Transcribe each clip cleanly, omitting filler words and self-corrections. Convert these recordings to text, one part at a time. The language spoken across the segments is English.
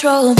control.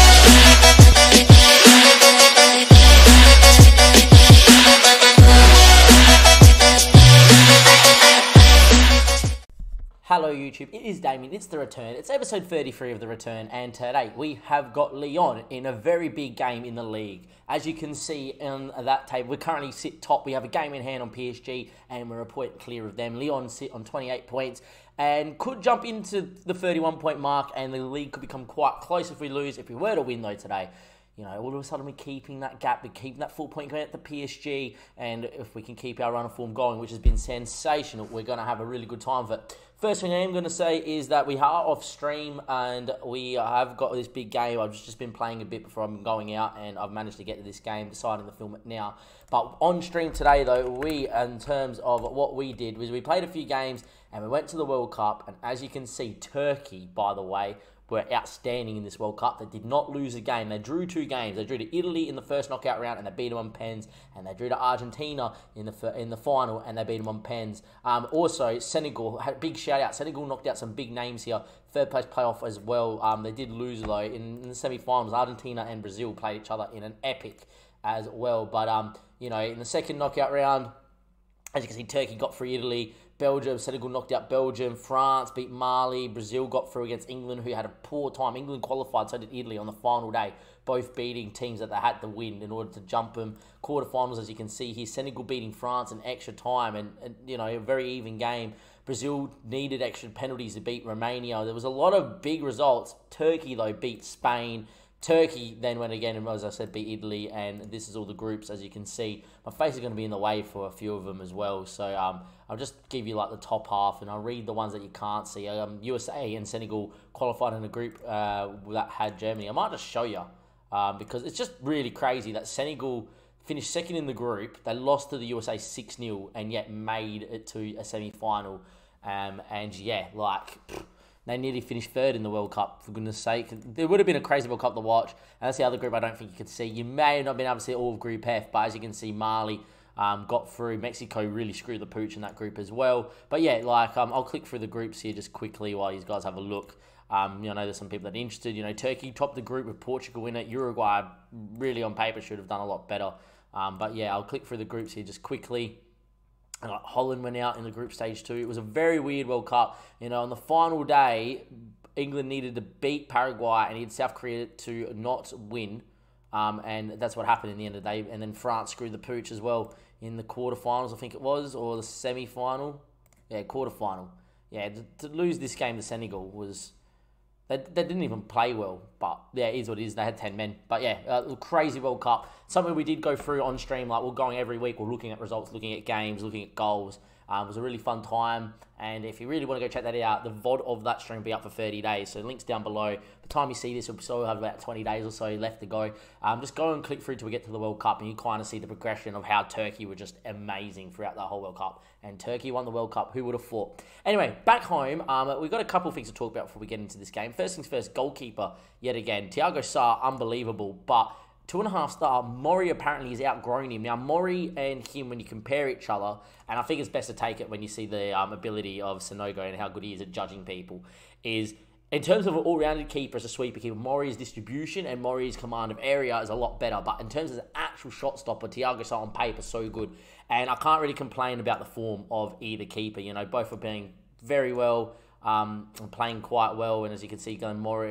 Hello YouTube, it is Damien, it's The Return, it's episode 33 of The Return, and today we have got Lyon in a very big game in the league. As you can see on that table, we currently sit top, we have a game in hand on PSG, and we're a point clear of them. Lyon sit on 28 points, and could jump into the 31 point mark, and the league could become quite close if we lose. If we were to win though today, you know, all of a sudden we're keeping that gap, we're keeping that 4 point going at the PSG, and if we can keep our run of form going, which has been sensational, we're going to have a really good time of it. First thing I am going to say is that we are off stream and we have got this big game. I've just been playing a bit before I'm going out, and I've managed to get to this game, deciding to film it now. But on stream today though, we, in terms of what we did, was we played a few games and we went to the World Cup, and as you can see, Turkey, by the way, were outstanding in this World Cup. They did not lose a game. They drew 2 games. They drew to Italy in the first knockout round, and they beat them on pens. And they drew to Argentina in the final, and they beat them on pens. Also, Senegal, big shout out. Senegal knocked out some big names here. Third place playoff as well. They did lose though in the semi-finals. Argentina and Brazil played each other in an epic as well. But you know, in the second knockout round, as you can see, Turkey got through Italy. Belgium, Senegal knocked out Belgium. France beat Mali. Brazil got through against England, who had a poor time. England qualified, so did Italy on the final day, both beating teams that they had to win in order to jump them. Quarterfinals, as you can see here, Senegal beating France in extra time, and you know, a very even game. Brazil needed extra penalties to beat Romania. There was a lot of big results. Turkey, though, beat Spain. Turkey then went again, and as I said, beat Italy, and this is all the groups, as you can see. My face is going to be in the way for a few of them as well, so I'll just give you like the top half, and I'll read the ones that you can't see. USA and Senegal qualified in a group that had Germany. I might just show you, because it's just really crazy that Senegal finished second in the group. They lost to the USA 6-0, and yet made it to a semi-final, and yeah, like... They nearly finished third in the World Cup, for goodness sake. There would have been a crazy World Cup to watch. And that's the other group I don't think you could see. You may have not been able to see all of Group F, but as you can see, Mali got through. Mexico really screwed the pooch in that group as well. But yeah, like I'll click through the groups here just quickly while you guys have a look. You know, there's some people that are interested. You know, Turkey topped the group with Portugal in it. Uruguay, really on paper, should have done a lot better. But yeah, I'll click through the groups here just quickly. And like Holland went out in the group stage 2. It was a very weird World Cup. You know, on the final day, England needed to beat Paraguay and needed South Korea to not win. And that's what happened in the end of the day. And then France screwed the pooch as well in the quarterfinals, I think it was, or the semi-final. Yeah, quarterfinal. Yeah, to lose this game to Senegal was... They didn't even play well, but yeah, it is what it is. They had 10 men. But yeah, crazy World Cup. Something we did go through on stream. Like, we're going every week. We're looking at results, looking at games, looking at goals. It was a really fun time. And if you really want to go check that out, the VOD of that stream will be up for 30 days. So links down below. By the time you see this, we'll still have about 20 days or so left to go. Just go and click through till we get to the World Cup, and you kind of see the progression of how Turkey were just amazing throughout the whole World Cup. And Turkey won the World Cup. Who would have thought? Anyway, back home, we've got a couple of things to talk about before we get into this game. First things first, goalkeeper, yet again. Thiago Sarr, unbelievable, but 2.5 star. Mori apparently has outgrown him. Now, Mori and him, when you compare each other, and I think it's best to take it when you see the ability of Sonogo and how good he is at judging people, is in terms of an all-rounded keeper as a sweeper keeper, Mori's distribution and Mori's command of area is a lot better. But in terms of the actual shot stopper, Thiago Sarr on paper is so good. And I can't really complain about the form of either keeper. You know, both are playing very well, playing quite well. And as you can see,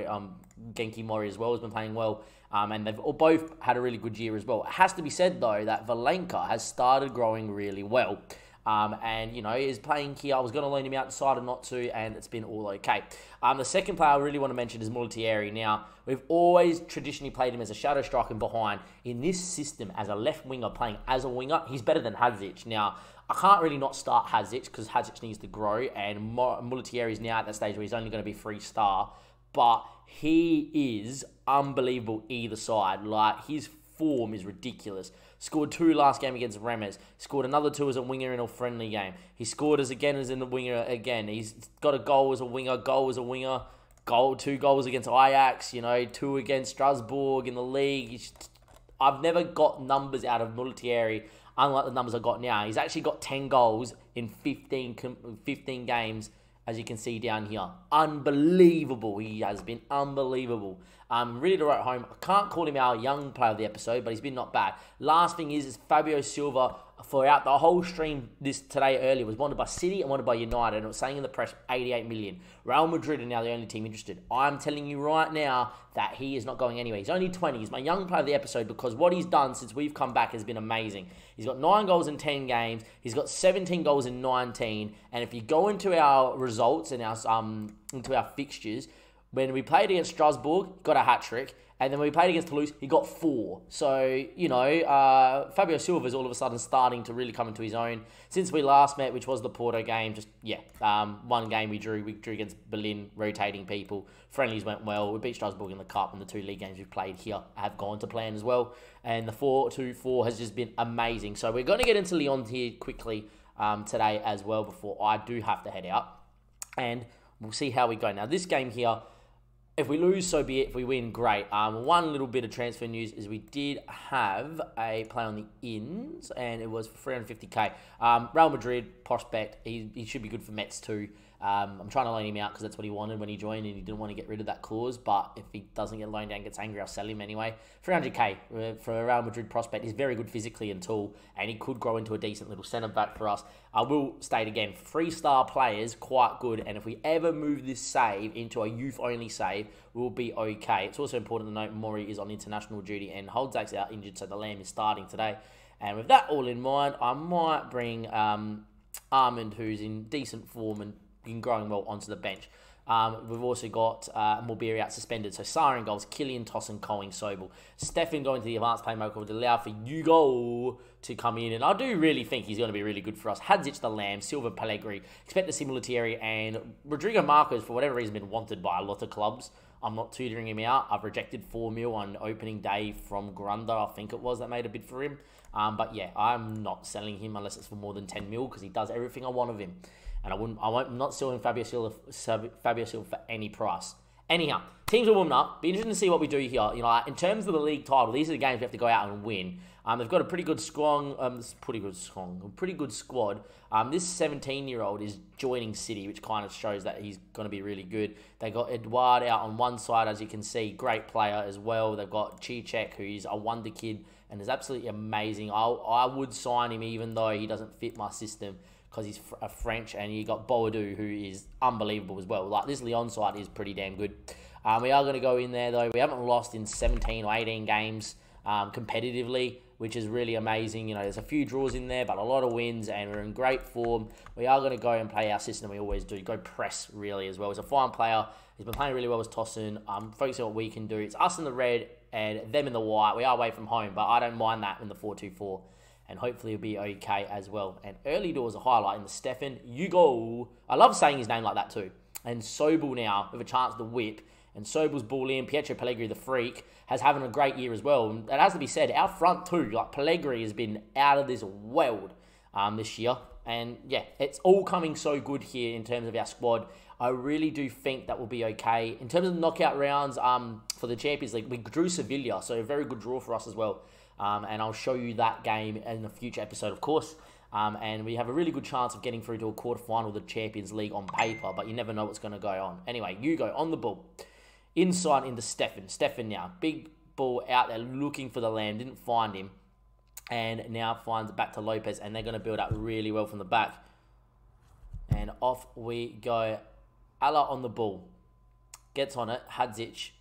Genki Mori as well has been playing well. And they've both had a really good year as well. It has to be said, though, that Valenka has started growing really well. And, you know, is playing here. I was going to loan him out, decided not to, and it's been all okay. The second player I really want to mention is Multieri. Now, we've always traditionally played him as a shadow striker behind. In this system, as a left winger, playing as a winger, he's better than Hadzic. Now, I can't really not start Hadzic because Hadzic needs to grow, and Multieri is now at that stage where he's only going to be 3-star. But he is unbelievable either side. Like, his form is ridiculous. Scored 2 last game against Remes. Scored another 2 as a winger in a friendly game. He scored as in the winger again. He's got a goal as a winger, 2 goals against Ajax, you know, 2 against Strasbourg in the league. I've never got numbers out of Multieri, unlike the numbers I got now. He's actually got 10 goals in 15 games as you can see down here. Unbelievable. He has been unbelievable. Really to write home. I can't call him our young player of the episode, but he's been not bad. Last thing is Fabio Silva, throughout the whole stream today earlier, was wanted by City and wanted by United. And it was saying in the press, 88 million. Real Madrid are now the only team interested. I'm telling you right now that he is not going anywhere. He's only 20. He's my young player of the episode because what he's done since we've come back has been amazing. He's got 9 goals in 10 games. He's got 17 goals in 19. And if you go into our results and into our fixtures, when we played against Strasbourg, got a hat-trick. And then when we played against Toulouse, he got 4. So, Fabio Silva is all of a sudden starting to really come into his own. Since we last met, which was the Porto game, one game we drew. We drew against Berlin, rotating people. Friendlies went well. We beat Strasbourg in the Cup, and the 2 league games we've played here have gone to plan as well. And the 4-2-4 has just been amazing. So we're going to get into Lyon here quickly today as well before I do have to head out. And we'll see how we go. Now, this game here, if we lose, so be it. If we win, great. One little bit of transfer news is we did have a play on the ins, and it was for 350k. Real Madrid prospect. He should be good for Mets too. I'm trying to loan him out because that's what he wanted when he joined, and he didn't want to get rid of that clause. But if he doesn't get loaned out and gets angry, I'll sell him anyway. 300k for a Real Madrid prospect. He's very good physically and tall, and he could grow into a decent little centre back for us. I will state again, 3-star players, quite good. And if we ever move this save into a youth-only save, we'll be okay. It's also important to note Mori is on international duty and Holdzak's out injured, so the Lamb is starting today. And with that all in mind, I might bring Armand, who's in decent form and been growing well, onto the bench. We've also got Morbieri out suspended. So Sarin goals, Killian, Tosin, Coing, Sobel. Stefan going to the advanced playmaker would allow for Hugo to come in. And I do really think he's going to be really good for us. Hadzic, the Lamb, Silva, Pellegrini. Expect to see Mulattieri and Rodrigo Marcos, for whatever reason, been wanted by a lot of clubs. I'm not tutoring him out. I've rejected 4 mil on opening day from Grunda, I think it was, that made a bid for him. But yeah, I'm not selling him unless it's for more than 10 mil because he does everything I want of him. And I'm not selling Fabio Silva for any price. Anyhow, teams are warming up. Be interesting to see what we do here. In terms of the league title, these are the games we have to go out and win. They've got a pretty good squad. This 17-year-old is joining City, which kind of shows that he's going to be really good. They got Eduard out on one side, as you can see, great player as well. They've got Cicek, who's a wonder kid and is absolutely amazing. I would sign him even though he doesn't fit my system, because he's a French, and you got Boadou, who is unbelievable as well. Like, this Lyon side is pretty damn good. We are going to go in there, though. We haven't lost in 17 or 18 games competitively, which is really amazing. There's a few draws in there, but a lot of wins, and we're in great form. We are going to go and play our system we always do. Go press, really, as well. He's a fine player. He's been playing really well with Tosin. Focusing on what we can do. It's us in the red and them in the white. We are away from home, but I don't mind that in the 4-2-4. And hopefully it'll be okay as well. And early doors a highlight in the Stefan Hugo. I love saying his name like that too. And Sobel now with a chance to whip. And Sobel's ball in. Pietro Pellegrini, the freak, has having a great year as well. And it has to be said, our front too. Like, Pellegrini has been out of this world this year. And yeah, it's all coming so good here in terms of our squad. I really do think that will be okay. In terms of knockout rounds for the Champions League, we drew Sevilla. So a very good draw for us as well. And I'll show you that game in a future episode, of course. And we have a really good chance of getting through to a quarterfinal of the Champions League on paper, but you never know what's going to go on. Anyway, Hugo on the ball. Inside into Stefan. Stefan now. Big ball out there looking for the Lamb. Didn't find him. And now finds it back to Lopez, and they're going to build up really well from the back. And off we go. Allah on the ball. Gets on it. Hadzic.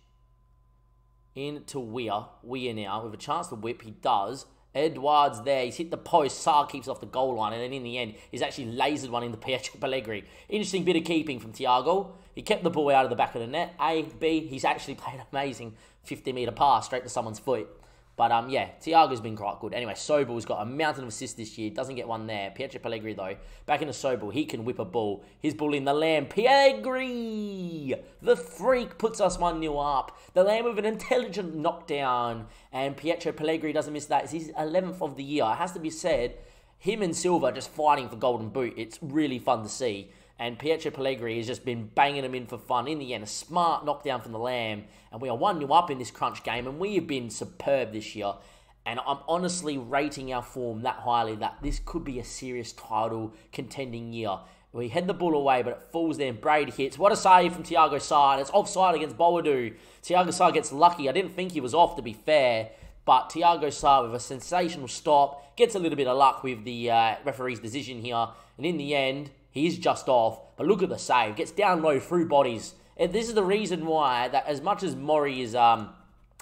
Into Weir now, with a chance to whip, he does. Edouard's there, he's hit the post, Sarr keeps off the goal line, and then in the end, he's actually lasered one into Pietro Pellegrini. Interesting bit of keeping from Thiago. He kept the ball out of the back of the net. A, B, he's actually played an amazing 50-metre pass straight to someone's foot. But yeah, Thiago's been quite good. Anyway, Sobel's got a mountain of assists this year. Doesn't get one there. Pietro Pellegrini, though, back into Sobel. He can whip a ball. His ball in the Lamb. Pellegrini! The freak puts us 1-0 up. The Lamb with an intelligent knockdown. And Pietro Pellegrini doesn't miss that. It's his 11th of the year. It has to be said, him and Silva just fighting for Golden Boot. It's really fun to see. And Pietro Pellegrini has just been banging them in for fun. In the end, a smart knockdown from the Lamb. And we are 1-0 up in this crunch game. And we have been superb this year. And I'm honestly rating our form that highly that this could be a serious title contending year. We head the ball away, but it falls there and Braid hits. What a save from Thiago Sarr. It's offside against Boadu. Thiago Sarr gets lucky. I didn't think he was off, to be fair. But Thiago Sarr with a sensational stop. Gets a little bit of luck with the referee's decision here. And in the end, he is just off. But look at the save. Gets down low through bodies. And this is the reason why that as much as Mori on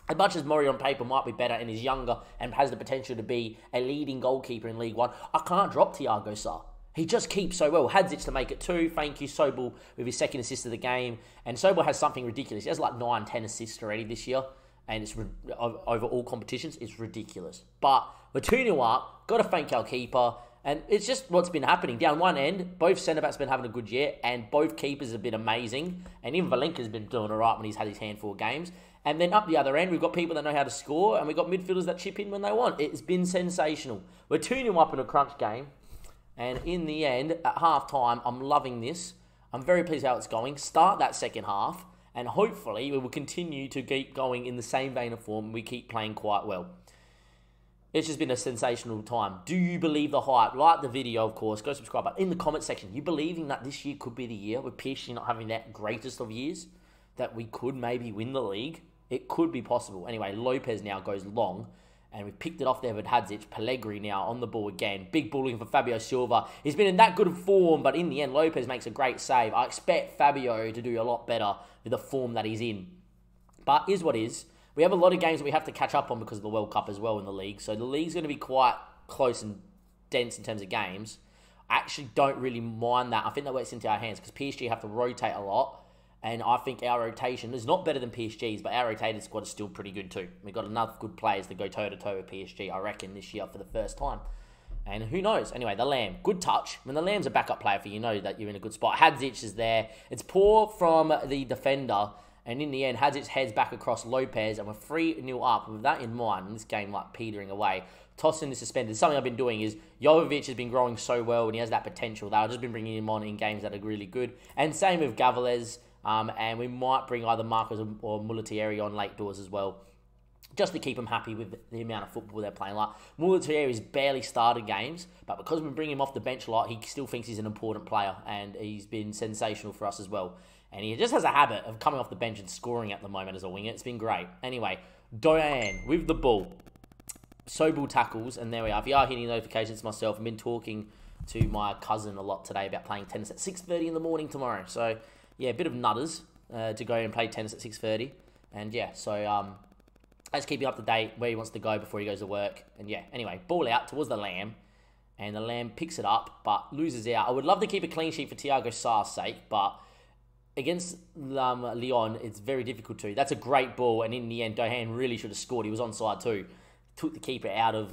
paper might be better and is younger and has the potential to be a leading goalkeeper in League One, I can't drop Thiago Sarr. He just keeps so well. Hadzic to make it 2. Thank you, Sobel, with his second assist of the game. And Sobel has something ridiculous. He has like 9, 10 assists already this year. And it's over all competitions. It's ridiculous. But we're 2-0 up. Got to thank our keeper. And it's just what's been happening. Down one end, both centre-backs have been having a good year. And both keepers have been amazing. And even Valenka's been doing all right when he's had his handful of games. And then up the other end, we've got people that know how to score. And we've got midfielders that chip in when they want. It's been sensational. We're 2-0 up in a crunch game. And in the end, at half-time, I'm loving this. I'm very pleased how it's going. Start that second half, and hopefully we will continue to keep going in the same vein of form. We keep playing quite well. It's just been a sensational time. Do you believe the hype? Like the video, of course. Go subscribe. But in the comment section, you believing that this year could be the year with PSG not having that greatest of years? That we could maybe win the league? It could be possible. Anyway, Lopez now goes long. And we've picked it off there with Hadzic. Pellegrini now on the ball again. Big bullying for Fabio Silva. He's been in that good form, but in the end, Lopez makes a great save. I expect Fabio to do a lot better with the form that he's in. But is what is. We have a lot of games that we have to catch up on because of the World Cup as well in the league. So the league's going to be quite close and dense in terms of games. I actually don't really mind that. I think that works into our hands because PSG have to rotate a lot. And I think our rotation is not better than PSG's, but our rotated squad is still pretty good too. We've got enough good players to go toe-to-toe with PSG, I reckon, this year for the first time. And who knows? Anyway, the Lamb, good touch. When the Lamb's a backup player for you, know that you're in a good spot. Hadzic is there. It's poor from the defender. And in the end, Hadzic heads back across Lopez, and we're 3-0 up. With that in mind, and this game like petering away, Tosin is suspended. Something I've been doing is Jovovic has been growing so well, and he has that potential. I've just been bringing him on in games that are really good. And same with Gavales. And we might bring either Marcos or Mulatieri on late doors as well, just to keep them happy with the amount of football they're playing. Like Mulatieri's barely started games, but because we bring him off the bench a lot, he still thinks he's an important player, and he's been sensational for us as well. And he just has a habit of coming off the bench and scoring at the moment as a winger. It's been great. Anyway, Doan with the ball. Sobel tackles, and there we are. If you are hitting notifications myself, I've been talking to my cousin a lot today about playing tennis at 6:30 in the morning tomorrow. So yeah, a bit of nutters to go and play tennis at 6:30. And yeah, so let's keep you up to date where he wants to go before he goes to work. And yeah, anyway, ball out towards the Lamb. And the Lamb picks it up, but loses out. I would love to keep a clean sheet for Thiago Sarr's sake, but against Lyon, it's very difficult to. That's a great ball, and in the end, Dohan really should have scored. He was onside too. Took the keeper out of.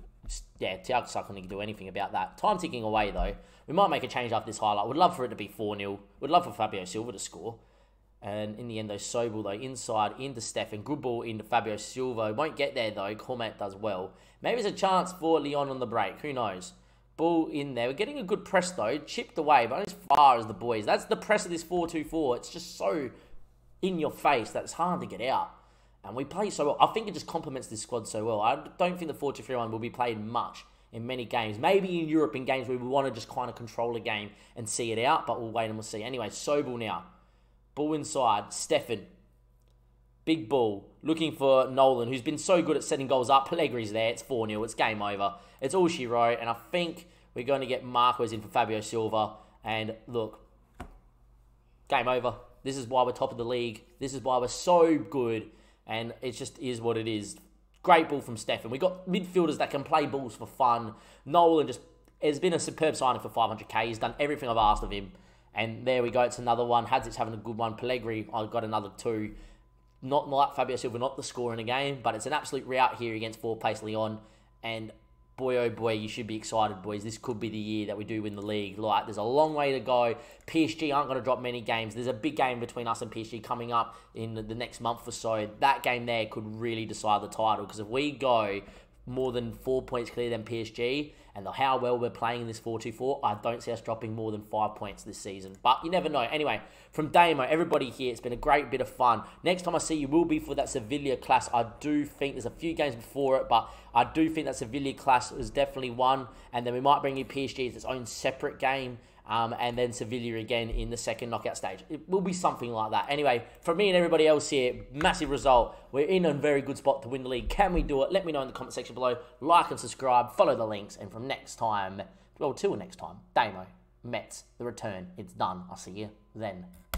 Yeah, Thiago Sarr couldn't do anything about that. Time ticking away, though. We might make a change after this highlight. Would love for it to be 4-0. Would love for Fabio Silva to score. And in the end, though, Sobel, though, inside into Stefan. Good ball into Fabio Silva. Won't get there, though. Cormat does well. Maybe there's a chance for Lyon on the break. Who knows? Ball in there. We're getting a good press, though. Chipped away, but not as far as the boys. That's the press of this 4-2-4. It's just so in your face that it's hard to get out. And we play so well. I think it just complements this squad so well. I don't think the 4-2-3-1 will be played much in many games. Maybe in Europe, in games where we want to just kind of control a game and see it out, but we'll wait and we'll see. Anyway, Sobel now. Ball inside. Stefan. Big ball. Looking for Nolan, who's been so good at setting goals up. Pellegrini's there. It's 4-0. It's game over. It's all she wrote. And I think we're going to get Marcos in for Fabio Silva. And look, game over. This is why we're top of the league. This is why we're so good. And it just is what it is. Great ball from Stefan. We got midfielders that can play balls for fun. Nolan just has been a superb signing for 500k. He's done everything I've asked of him. And there we go. It's another one. Hadzic's having a good one. Pellegrini, I've got another 2. Not like Fabio Silva, not the score in the game, but it's an absolute rout here against 4th place Lyon. And boy, oh boy, you should be excited, boys. This could be the year that we do win the league. Like, there's a long way to go. PSG aren't going to drop many games. There's a big game between us and PSG coming up in the next month or so. That game there could really decide the title, because if we go more than 4 points clear than PSG, and how well we're playing in this 4-2-4, I don't see us dropping more than 5 points this season. But you never know. Anyway, from Damo, everybody here, it's been a great bit of fun. Next time I see you will be for that Sevilla class. I do think there's a few games before it, but I do think that Sevilla class is definitely one. And then we might bring in PSG as its own separate game. and then Sevilla again in the second knockout stage. It will be something like that. Anyway, from me and everybody else here, massive result. We're in a very good spot to win the league. Can we do it? Let me know in the comment section below. Like and subscribe, follow the links, and from next time, well, till next time, Damo, Mets, the return. It's done. I'll see you then.